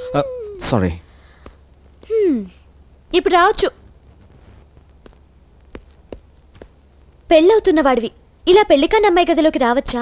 Sorry. ఇప్పుడు రావచ్చు. పెళ్ళవుతున్న వాడివి ఇలా పెళ్లికన్న అమ్మాయి గదిలోకి రావచ్చా?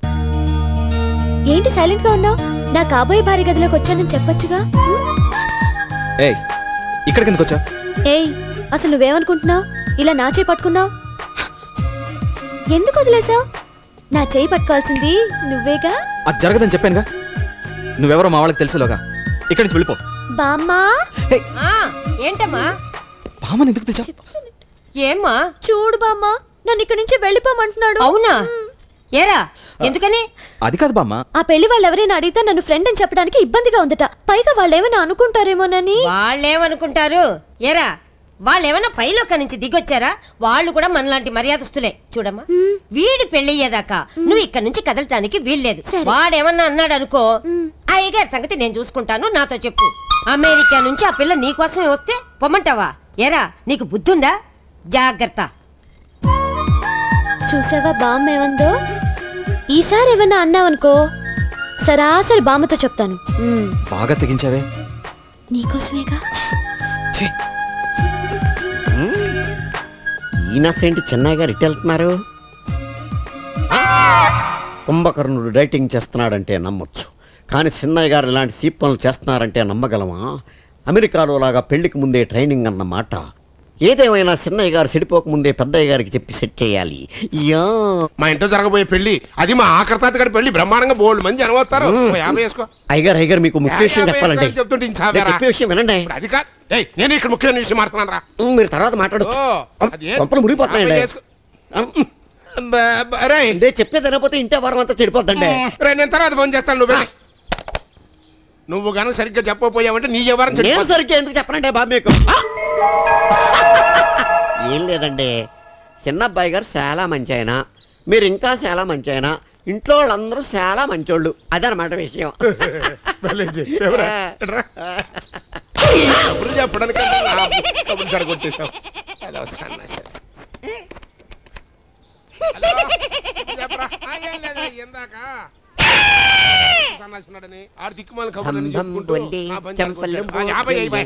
ఏంటి సైలెంట్ గా ఉన్నావు? నా కాబోయే భార్య గదిలోకి వచ్చానని చెప్పొచ్చుగా. ఏయ్, ఇక్కడికి ఎందుకు వచ్చా? ఏయ్, అసలు నువ్వేమనుకుంటున్నావు? ఇలా నా చేయి పట్టుకున్నావు ఎందుకు? వదిలేసావు? నా చేయి పట్టుకోవాల్సింది నువ్వేగా. అది జరగదని చెప్పానుగా. నువ్వెవరో మా వాళ్ళకి తెలుసులోగా. ఇక్కడి నుంచి వెళ్ళిపో. బామ్మా. ఏంటమ్మా? బామ్మని ఎందుకు పిలిచా? ఏమ్మా? చూడు బామ్మా, నన్ను ఇక్కడి నుంచి వెళ్ళిపోమంటున్నాడు. అవునా? ఏరా, ఎందుకని? అది కాదు బామ్మ. ఆ పెళ్లి వాళ్ళు ఎవరైనా అడిగితే నన్ను ఫ్రెండ్ అని చెప్పడానికి ఇబ్బందిగా ఉందట. పైగా వాళ్ళు ఏమైనా అనుకుంటారేమోనని. వాళ్ళేమనుకుంటారు? ఏరా, వాళ్ళేమన్నా పైలోక నుంచి దిగొచ్చారా? వాళ్ళు కూడా మనలాంటి మర్యాదస్తులే. చూడమ్మా, వీడి పెళ్ళయ్యేదాకా నువ్వు ఇక్కడ నుంచి కదలటానికి వీల్లేదు. వాడేమన్నా అన్నాడు అనుకో, అయ్యగారి సంగతి నేను చూసుకుంటాను, నాతో చెప్పు. అమెరికా నుంచి ఆ పిల్ల నీకోసమే వస్తే పొమ్మంటావా? ఏరా, నీకు బుద్ధుందా? జాగ్రత్త. చూసావా బామ్మ ఏమందో? ఈసారి ఏమన్నా అన్నావనుకో, సరాసరి బామ్మతో చెప్తాను. బాగా తెగించావే. నీకోసమేగా. ఈయనసేంటి చెన్నై గారు ఇటు వెళ్తున్నారు? కుంభకర్ణుడు డైటింగ్ చేస్తున్నాడంటే నమ్మొచ్చు, కానీ చిన్నయ్య గారు ఇలాంటి సీప్ పనులు చేస్తున్నారంటే నమ్మగలమా? అమెరికాలో లాగా పెళ్లికి ముందే ట్రైనింగ్ అన్నమాట. ఏదేమైనా చిన్నయ్య గారు చెడిపోక ముందే పెద్దయ్య గారికి చెప్పి సెట్ చేయాలి. మా ఇంట్లో జరగబోయే పెళ్లి, అది మా ఆఖరి తాత గారి పెళ్లి, బ్రహ్మాండంగా బోల్డ్ మంది జనం వస్తారు. అయ్యగారు మీకు ముఖ్య విషయం చెప్పాలండి. చెప్పే విషయం వినండి. అది కాదు, నేను ఇక్కడ ముఖ్యమైన విషయం మాట్లాడుతున్నాను రా. మీరు తర్వాత మాట్లాడచ్చు. పంపలు మురిగిపోతున్నాయండి. చెప్పేది అనకపోతే ఇంటే వారం అంతా చెడిపోద్దండి. నేను తర్వాత ఫోన్ చేస్తాను. నువ్వు కనుక సరిగ్గా చెప్పకపోయావంటే నీ ఎవరు సరిగ్గా ఎందుకు చెప్పనండి బాబు మీకు? ఏం లేదండి, చిన్నబ్బాయి గారు చాలా మంచి ఆయన, మీరు ఇంకా చాలా మంచి ఆయన, ఇంట్లో వాళ్ళందరూ చాలా మంచోళ్ళు. అదనమాట విషయం. చెప్పడానికి ఇందాక ఆడు దిక్కుమాల కబుర్లు చెప్పుకుంటూ